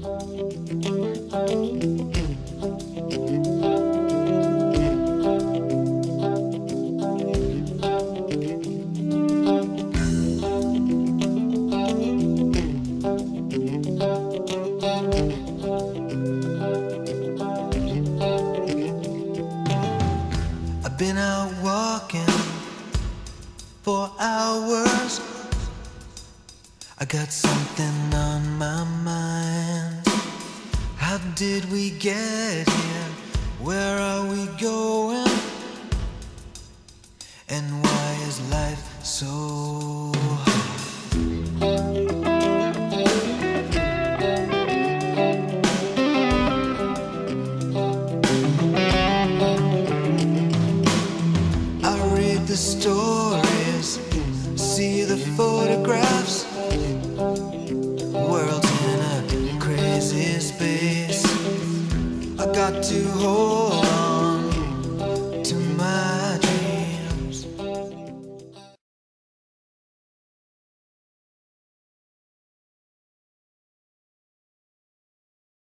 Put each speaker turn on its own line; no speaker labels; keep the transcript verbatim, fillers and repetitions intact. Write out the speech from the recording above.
I've been out walking for hours. I got something on my mind. How did we get here? Where are we going? And why is life so hard? I read the stories, see the photographs. World's in a crazy space. I got to hold